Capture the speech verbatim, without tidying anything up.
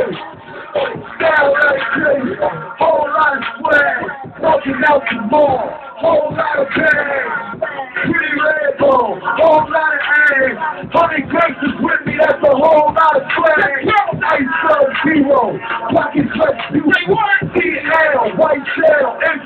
Style like crazy, whole lot of swag, walking out the mall, whole lot of bags, pretty red bone, whole lot of ass, honey gangsters with me, that's a whole lot of swag, ice zero, zero, pocket touch, C L, white shell,